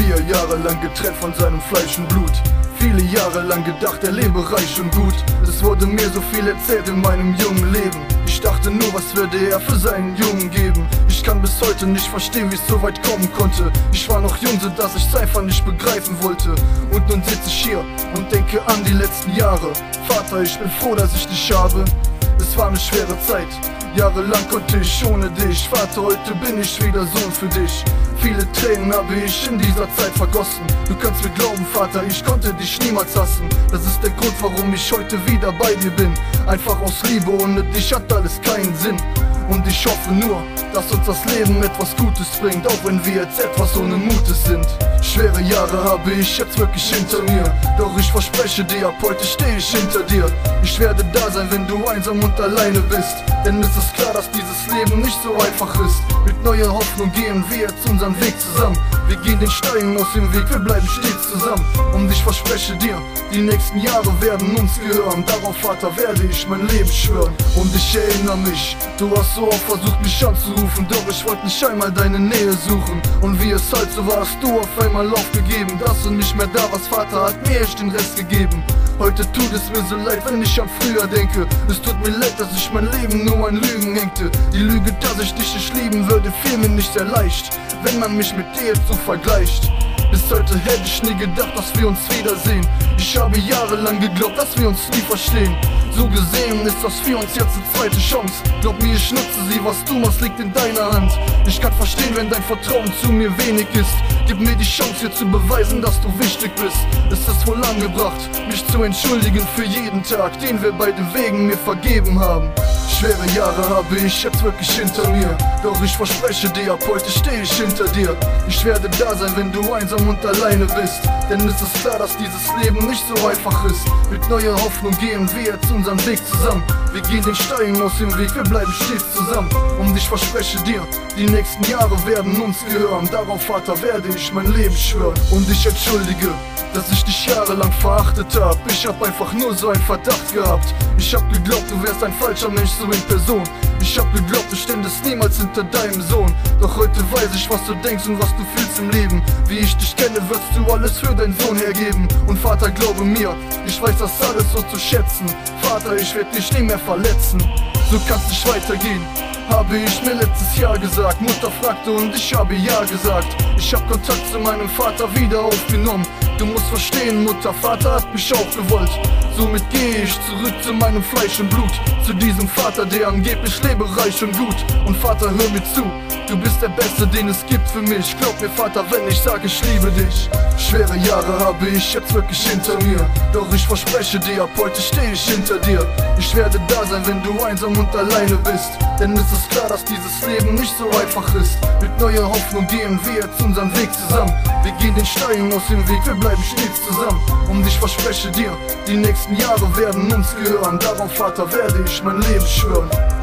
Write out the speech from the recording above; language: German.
4 Jahre lang getrennt von seinem Fleisch und Blut. Viele Jahre lang gedacht, er lebe reich und gut. Es wurde mir so viel erzählt in meinem jungen Leben. Ich dachte nur, was würde er für seinen Jungen geben. Ich kann bis heute nicht verstehen, wie es so weit kommen konnte. Ich war noch jung, so dass ich's einfach nicht begreifen wollte. Und nun sitze ich hier und denke an die letzten Jahre. Vater, ich bin froh, dass ich dich habe. Es war eine schwere Zeit, jahrelang konnte ich ohne dich. Vater, heute bin ich wieder Sohn für dich. Viele Tränen habe ich in dieser Zeit vergossen. Du kannst mir glauben, Vater, ich konnte dich niemals hassen. Das ist der Grund, warum ich heute wieder bei dir bin. Einfach aus Liebe, ohne dich hat alles keinen Sinn. Und ich hoffe nur, dass uns das Leben etwas Gutes bringt, auch wenn wir jetzt etwas ohne Mutes sind. Schwere Jahre habe ich jetzt wirklich hinter mir, doch ich verspreche dir, ab heute stehe ich hinter dir. Ich werde da sein, wenn du einsam und alleine bist, denn es ist klar, dass dieses Leben nicht so einfach ist. Mit neuer Hoffnung gehen wir jetzt unseren Weg zusammen. Wir gehen den Steinen aus dem Weg, wir bleiben stets zusammen. Und ich verspreche dir, die nächsten Jahre werden uns gehören. Darauf, Vater, werde ich mein Leben schwören. Und ich erinnere mich, du hast so oft versucht mich anzurufen, doch ich wollte nicht einmal deine Nähe suchen. Und wie es halt so war, hast du auf einmal aufgegeben. Dass du nicht mehr da warst, Vater, hat mir echt den Rest gegeben. Heute tut es mir so leid, wenn ich an früher denke. Es tut mir leid, dass ich mein Leben nur an Lügen hängte. Die Lüge, dass ich dich nicht lieben würde, fiel mir nicht sehr leicht, wenn man mich mit dir jetzt so vergleicht. Bis heute hätte ich nie gedacht, dass wir uns wiedersehen. Ich habe jahrelang geglaubt, dass wir uns nie verstehen. So gesehen ist das für uns jetzt eine zweite Chance. Glaub mir, ich nutze sie, was du machst, liegt in deiner Hand. Ich kann verstehen, wenn dein Vertrauen zu mir wenig ist. Gib mir die Chance, hier zu beweisen, dass du wichtig bist. Es ist wohl angebracht, mich zu entschuldigen für jeden Tag, den wir beide wegen mir vergeben haben. Schwere Jahre habe ich jetzt wirklich hinter mir, doch ich verspreche dir, ab heute stehe ich hinter dir. Ich werde da sein, wenn du einsam und alleine bist, denn es ist klar, dass dieses Leben nicht so einfach ist. Mit neuer Hoffnung gehen wir jetzt unseren Weg zusammen. Wir gehen den Steinen aus dem Weg, wir bleiben stets zusammen. Und ich verspreche dir, die nächsten Jahre werden uns gehören. Darauf, Vater, werde ich mein Leben schwören. Und ich entschuldige, dass ich dich jahrelang verachtet hab. Ich hab einfach nur so einen Verdacht gehabt. Ich hab geglaubt, du wärst ein falscher Mensch, so in Person. Ich hab geglaubt, du ständest niemals hinter deinem Sohn. Doch heute weiß ich, was du denkst und was du fühlst im Leben. Wie ich dich kenne, wirst du alles für deinen Sohn hergeben. Und Vater, glaube mir, ich weiß das alles so zu schätzen. Vater, ich werd dich nie mehr verletzen. So kann's nicht weitergehen, habe ich mir letztes Jahr gesagt. Mutter fragte und ich habe ja gesagt. Ich hab Kontakt zu meinem Vater wieder aufgenommen. Du musst verstehen, Mutter, Vater hat mich auch gewollt. Somit gehe ich zurück zu meinem Fleisch und Blut, zu diesem Vater, der angeblich lebe reich und gut. Und Vater, hör mir zu, du bist der Beste, den es gibt für mich. Glaub mir, Vater, wenn ich sage, ich liebe dich. Schwere Jahre habe ich jetzt wirklich hinter mir, doch ich verspreche dir, ab heute stehe ich hinter dir. Ich werde da sein, wenn du einsam und alleine bist, denn es ist klar, dass dieses Leben nicht so einfach ist. Mit neuer Hoffnung gehen wir jetzt unseren Weg zusammen. Wir gehen den Steinen aus dem Weg, wir bleiben stets zusammen. Und ich verspreche dir, die nächsten Jahre werden uns gehören. Darauf, Vater, werde ich mein Leben schwören.